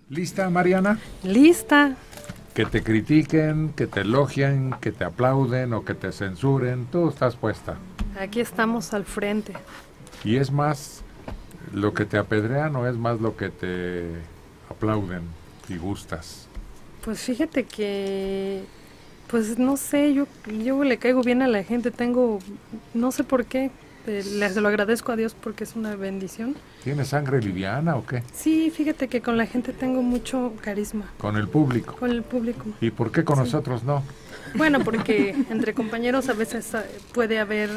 ¿Lista, Mariana? Lista. Que te critiquen, que te elogien, que te aplauden o que te censuren, tú estás puesta. Aquí estamos al frente. ¿Y es más lo que te apedrean o es más lo que te aplauden y gustas? Pues fíjate que, pues no sé, yo le caigo bien a la gente, no sé por qué, se lo agradezco a Dios porque es una bendición. ¿Tienes sangre liviana o qué? Sí, fíjate que con la gente tengo mucho carisma. ¿Con el público? Con el público. ¿Y por qué con nosotros no? Bueno, porque entre compañeros a veces puede haber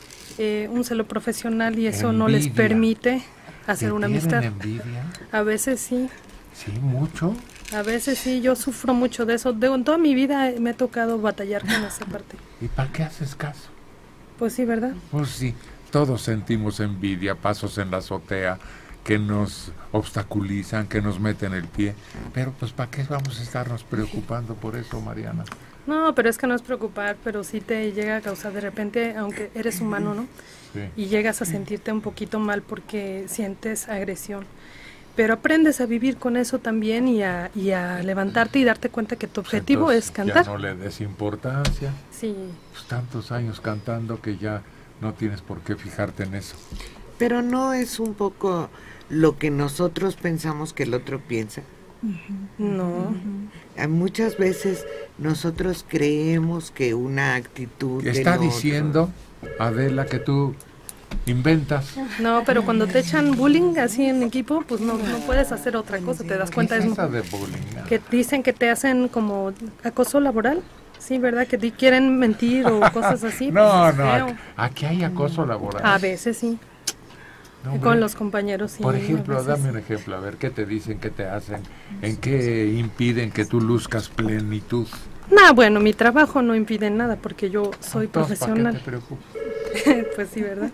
un celo profesional y eso no les permite hacer una amistad. ¿Envidia? A veces sí. ¿Sí, mucho? A veces sí, yo sufro mucho de eso. En toda mi vida me ha tocado batallar con esa parte. ¿Y para qué haces caso? Pues sí, ¿verdad? Pues sí, todos sentimos envidia, pasos en la azotea que nos obstaculizan, que nos meten el pie. Pero pues ¿para qué vamos a estarnos preocupando por eso, Mariana? No, pero es que no es preocupar, pero sí te llega a causar de repente, aunque eres humano, ¿no? Sí. Y llegas a sentirte un poquito mal porque sientes agresión. Pero aprendes a vivir con eso también y a levantarte y darte cuenta que tu objetivo Entonces, es cantar. Ya no le des importancia. Sí. Pues tantos años cantando que ya no tienes por qué fijarte en eso. Pero no es un poco lo que nosotros pensamos que el otro piensa. No. Muchas veces nosotros creemos que una actitud Está diciendo, Adela, que tú inventas. No, pero cuando te echan bullying así en equipo, pues no puedes hacer otra cosa, te das cuenta. ¿Qué es eso de bullying? Que dicen que te hacen como acoso laboral. Sí, ¿verdad? Que quieren mentir o cosas así. No, aquí hay acoso laboral. A veces sí. No, con los compañeros sí. Por ejemplo, dame un ejemplo, a ver, ¿qué te dicen, qué te hacen, en qué impiden que tú luzcas plenitud? No, bueno, mi trabajo no impide nada porque yo soy profesional. ¿Para qué te preocupas? Pues sí, ¿verdad?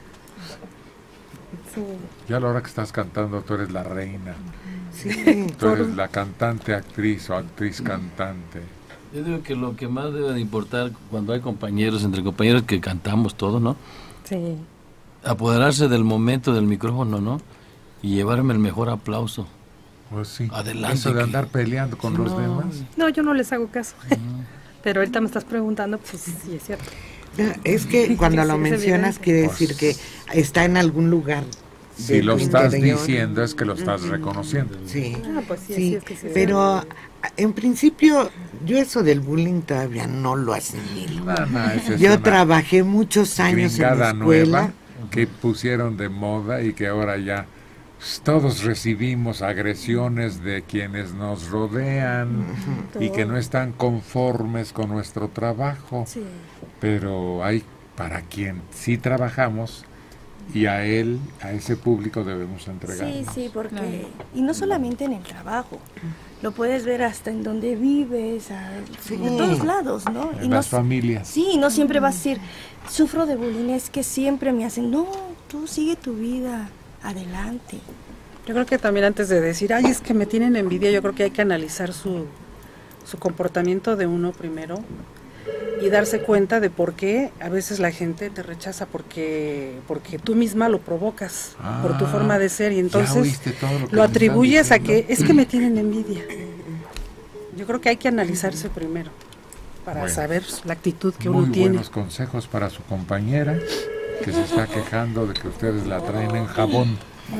Sí. Ya a la hora que estás cantando, tú eres la reina. Sí. Tú eres la cantante actriz o actriz cantante. Yo digo que lo que más debe de importar cuando hay compañeros, entre compañeros que cantamos todos, ¿no? Sí. Apoderarse del momento del micrófono, ¿no? Y llevarme el mejor aplauso. Pues sí. Adelante. Eso de andar peleando con los demás. No, yo no les hago caso. Pero ahorita me estás preguntando, pues sí, es cierto. No, es que cuando lo mencionas quiere decir que está en algún lugar. Si lo estás diciendo es que lo estás reconociendo. Sí. Pues sí, sí, es que sí. Pero en principio yo eso del bullying todavía no lo asimilo. Yo trabajé muchos años en la escuela. Nueva que pusieron de moda y que ahora ya todos recibimos agresiones de quienes nos rodean y que no están conformes con nuestro trabajo. Sí. Pero hay para quien sí trabajamos y a ese público debemos entregarnos. Sí, porque y no solamente en el trabajo, lo puedes ver hasta en donde vives, en todos lados, ¿no? En las familias. Sí, no siempre vas a decir, sufro de bullying, es que siempre me hacen, no, tú sigue tu vida, adelante. Yo creo que también antes de decir, ay, es que me tienen envidia, yo creo que hay que analizar su comportamiento de uno primero y darse cuenta de por qué a veces la gente te rechaza porque tú misma lo provocas por tu forma de ser y entonces lo atribuyes a que es que me tienen envidia. Yo creo que hay que analizarse primero para saber la actitud que uno tiene. Muy buenos consejos para su compañera que se está quejando de que ustedes la traen en jabón.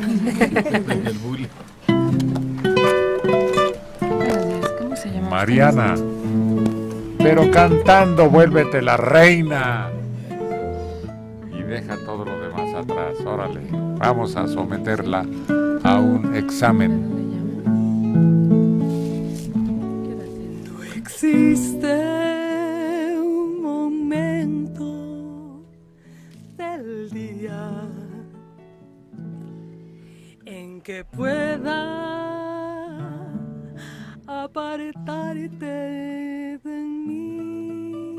¿Cómo se llama? Mariana, pero cantando vuélvete la reina y deja todo lo demás atrás. Órale, vamos a someterla a un examen. No existe un momento del día en que pueda apartarte de mí.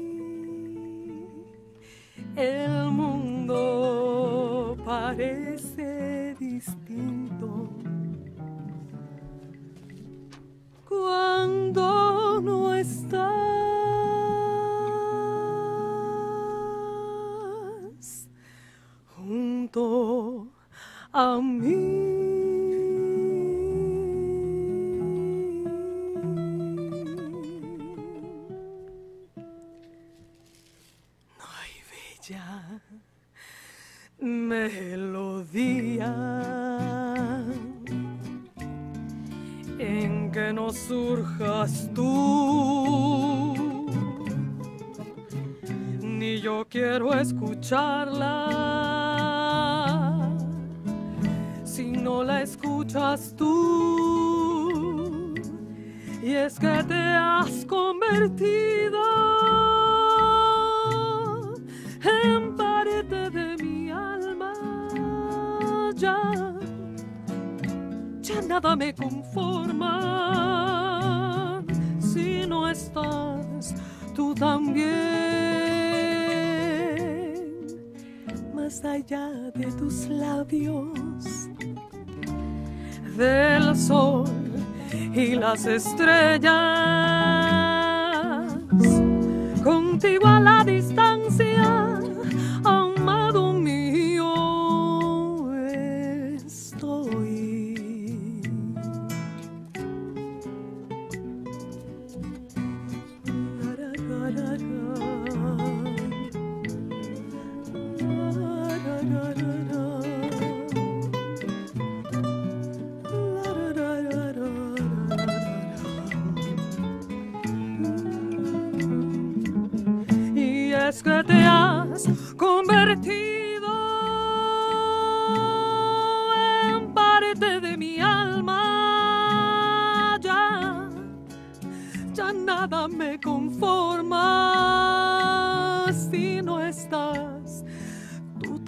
El mundo parece distinto cuando no estás junto a mí. que no surjas tú, ni yo quiero escucharla si no la escuchas tú. Y es que te has convertido en parte de mi alma. Ya nada me conforma si no estás tú también. Más allá de tus labios, del sol y las estrellas, contigo a la distancia, amado mío, estoy. Es que te has convertido en parte de mi alma. Ya nada me conforma si no estás tú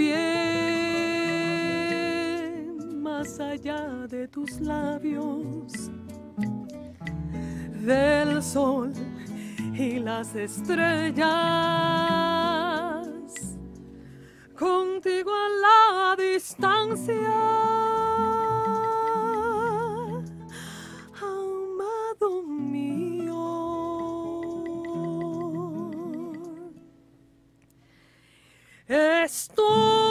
también. Más allá de tus labios, del sol y las estrellas, contigo a la distancia, amado mío, estoy.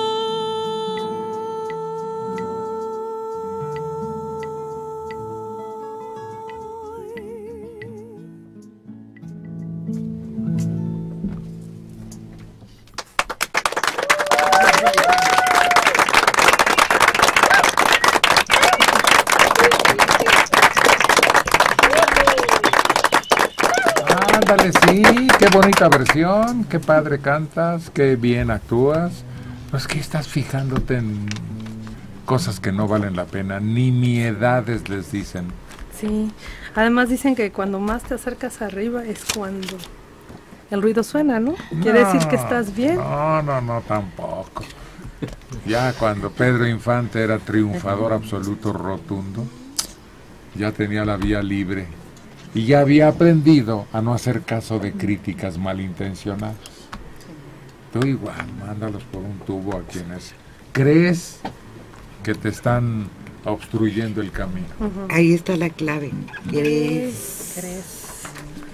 Ándale, sí, qué bonita versión, qué padre cantas, qué bien actúas. Pues que estás fijándote en cosas que no valen la pena, nimiedades les dicen. Sí, además dicen que cuando más te acercas arriba es cuando el ruido suena, ¿no? Quiere decir que estás bien. No, tampoco. Ya cuando Pedro Infante era triunfador absoluto, rotundo, ya tenía la vía libre y ya había aprendido a no hacer caso de críticas malintencionadas. Tú igual, mándalos por un tubo a quienes crees que te están obstruyendo el camino. Ahí está la clave. ¿Crees?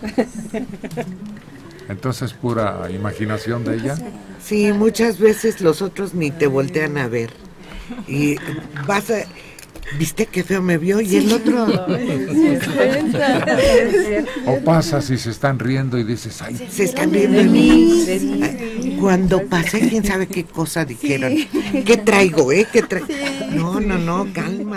Entonces, pura imaginación de ella. Sí, muchas veces los otros ni te voltean a ver. Y vas a... ¿Viste qué feo me vio? Y el otro... O pasas y se están riendo y dices, ay, se están riendo de mí. Cuando pasé, quién sabe qué cosa dijeron. ¿Qué traigo, ¿Qué traigo? No, calma.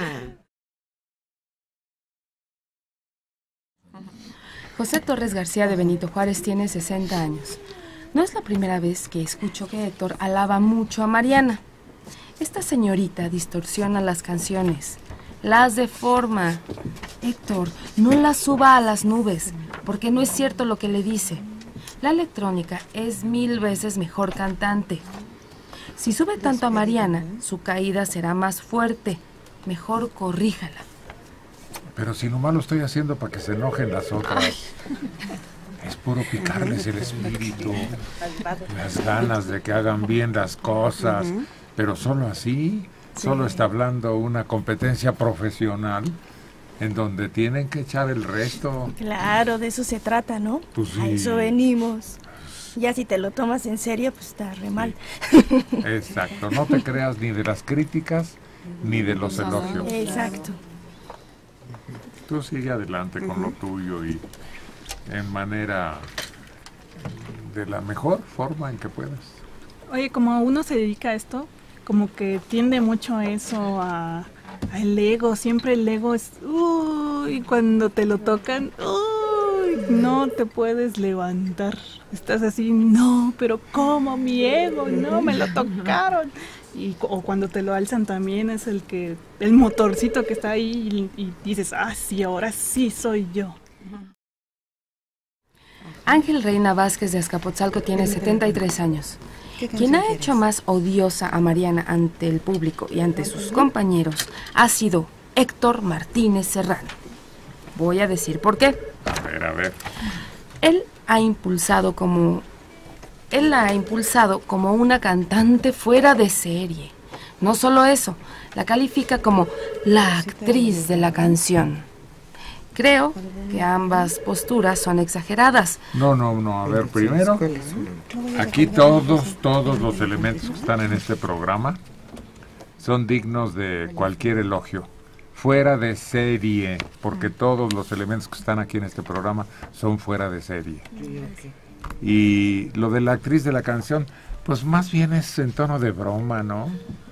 José Torres García de Benito Juárez tiene 60 años. No es la primera vez que escucho que Héctor alaba mucho a Mariana. Esta señorita distorsiona las canciones, las deforma. Héctor, no las suba a las nubes, porque no es cierto lo que le dice. La electrónica es 1000 veces mejor cantante. Si sube tanto a Mariana, su caída será más fuerte. Mejor corríjala. pero si nomás lo estoy haciendo para que se enojen las otras. Ay. Es puro picarles el espíritu, las ganas de que hagan bien las cosas, pero solo así, solo está hablando una competencia profesional en donde tienen que echar el resto. Claro, de eso se trata, ¿no? Pues sí. A eso venimos. Ya si te lo tomas en serio, pues está re mal. Exacto, no te creas ni de las críticas ni de los elogios. Exacto. Tú sigue adelante con lo tuyo y en manera de la mejor forma en que puedas. Oye, como uno se dedica a esto, como que tiende mucho a eso, a el ego. Siempre el ego es, y cuando te lo tocan, no te puedes levantar. Estás así, no, pero ¿cómo? Mi ego, no, me lo tocaron. O cuando te lo alzan también es el motorcito que está ahí y dices, sí, ahora sí soy yo. Ángel Reina Vázquez de Azcapotzalco tiene 73 años. Quien ha hecho más odiosa a Mariana ante el público y ante sus compañeros ha sido Héctor Martínez Serrano. Voy a decir por qué. A ver. Él la ha impulsado como una cantante fuera de serie. No solo eso, la califica como la actriz de la canción. Creo que ambas posturas son exageradas. No, a ver, primero, aquí todos los elementos que están en este programa son dignos de cualquier elogio. Fuera de serie, porque todos los elementos que están aquí en este programa son fuera de serie. Y lo de la actriz de la canción, pues más bien es en tono de broma, ¿no?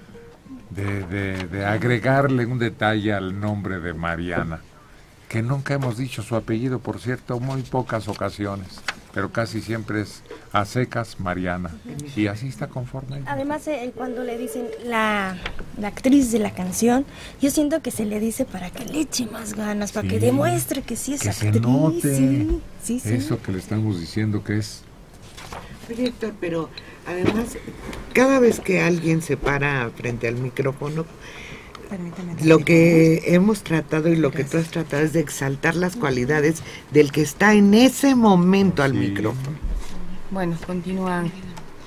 De agregarle un detalle al nombre de Mariana, que nunca hemos dicho su apellido, por cierto, muy pocas ocasiones, pero casi siempre es a secas Mariana, y así está conforme. Además, cuando le dicen la actriz de la canción, yo siento que se le dice para que le eche más ganas, para que demuestre que sí es actriz. Que se note sí. Eso que le estamos diciendo que es. Oye, Héctor, pero además, cada vez que alguien se para frente al micrófono, lo que hemos tratado y lo que tú has tratado es de exaltar las cualidades del que está en ese momento al micrófono. Bueno, continúa Ángel.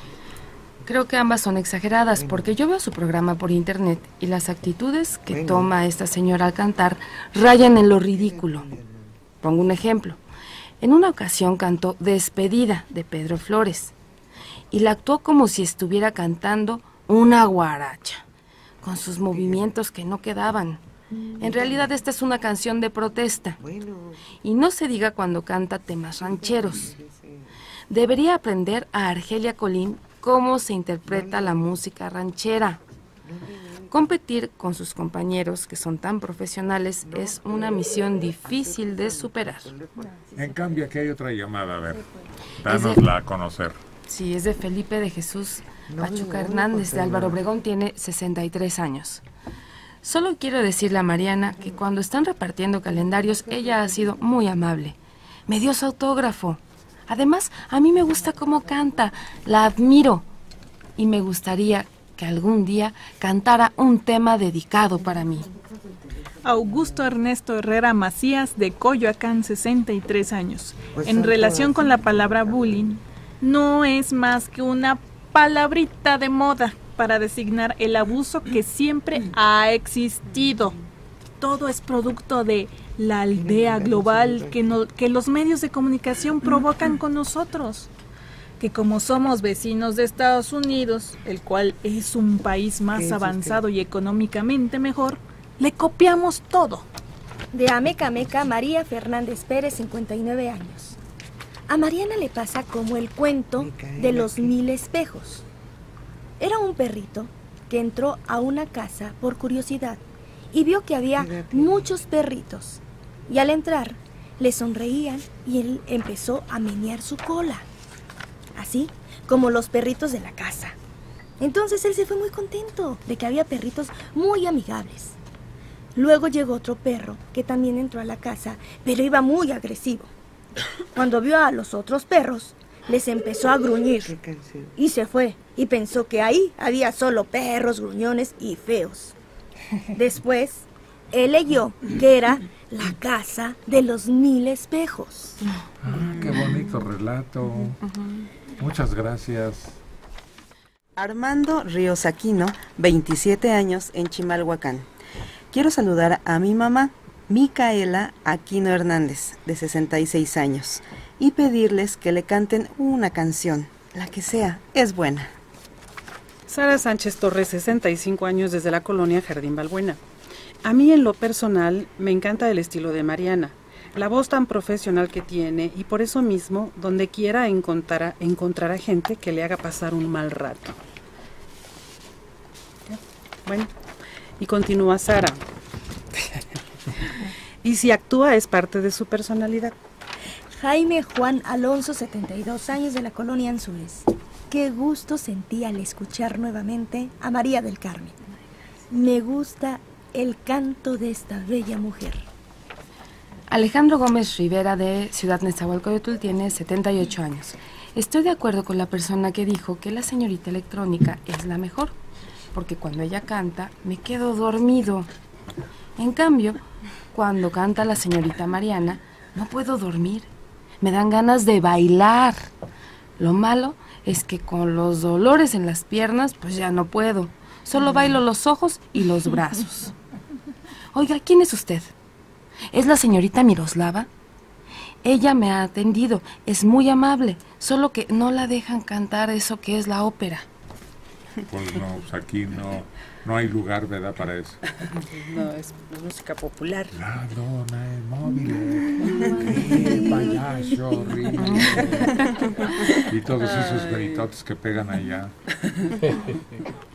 Creo que ambas son exageradas porque yo veo su programa por internet y las actitudes que toma esta señora al cantar rayan en lo ridículo. Pongo un ejemplo. En una ocasión cantó Despedida de Pedro Flores y la actuó como si estuviera cantando una guaracha, con sus movimientos que no quedaban. En realidad esta es una canción de protesta. Y no se diga cuando canta temas rancheros. Debería aprender a Argelia Colín cómo se interpreta la música ranchera. Competir con sus compañeros que son tan profesionales es una misión difícil de superar. En cambio aquí hay otra llamada, a ver, danosla a conocer. Sí, es de Felipe de Jesús Pachuca Hernández de Álvaro Obregón, tiene 63 años. Solo quiero decirle a Mariana que cuando están repartiendo calendarios, ella ha sido muy amable. Me dio su autógrafo. Además, a mí me gusta cómo canta, la admiro. Y me gustaría que algún día cantara un tema dedicado para mí. Augusto Ernesto Herrera Macías de Coyoacán, 63 años. En relación con la palabra bullying, no es más que una palabrita de moda para designar el abuso que siempre ha existido. Todo es producto de la aldea global que los medios de comunicación provocan con nosotros. Que como somos vecinos de Estados Unidos, el cual es un país más avanzado y económicamente mejor, le copiamos todo. De Amecameca, María Fernández Pérez, 59 años. A Mariana le pasa como el cuento de los 1000 espejos. Era un perrito que entró a una casa por curiosidad y vio que había muchos perritos. Y al entrar, le sonreían y él empezó a menear su cola. Así como los perritos de la casa. Entonces él se fue muy contento de que había perritos muy amigables. Luego llegó otro perro que también entró a la casa, pero iba muy agresivo. Cuando vio a los otros perros, les empezó a gruñir y se fue y pensó que ahí había solo perros gruñones y feos. Después, él leyó que era la casa de los 1000 espejos. Qué bonito relato. Muchas gracias. Armando Ríos Aquino, 27 años, en Chimalhuacán. Quiero saludar a mi mamá, Micaela Aquino Hernández, de 66 años, y pedirles que le canten una canción, la que sea, es buena. Sara Sánchez Torres, 65 años, desde la colonia Jardín Balbuena. A mí en lo personal me encanta el estilo de Mariana, la voz tan profesional que tiene, y por eso mismo, donde quiera encontrará gente que le haga pasar un mal rato. Bueno, y continúa Sara. Y si actúa es parte de su personalidad. Jaime Juan Alonso, 72 años, de la colonia Anzures. Qué gusto sentí al escuchar nuevamente a María del Carmen. Me gusta el canto de esta bella mujer. Alejandro Gómez Rivera, de Ciudad Nezahualcóyotl, tiene 78 años. Estoy de acuerdo con la persona que dijo que la señorita electrónica es la mejor, porque cuando ella canta me quedo dormido. En cambio, cuando canta la señorita Mariana, no puedo dormir. Me dan ganas de bailar. Lo malo es que con los dolores en las piernas, pues ya no puedo. Solo bailo los ojos y los brazos. Oiga, ¿quién es usted? ¿Es la señorita Miroslava? Ella me ha atendido, es muy amable, solo que no la dejan cantar eso que es la ópera. Pues no, pues aquí no hay lugar, ¿verdad?, para eso. No, es música popular. La dona es móvil, el payaso ríe. Y todos esos gritotes que pegan allá.